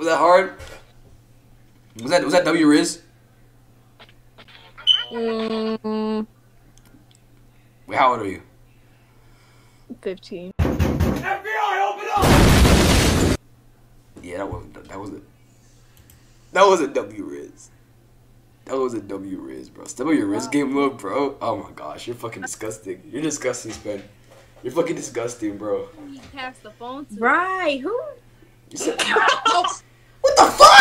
Was that hard? Was that W rizz? Wait, how old are you? 15. FBI, open up! Yeah, that was a W rizz. That was a W rizz, bro. Step up your rizz game up, bro. Oh my gosh, you're fucking disgusting. You're disgusting, Spen. You're fucking disgusting, bro. He passed the phone to Right, who? You said, what the fuck?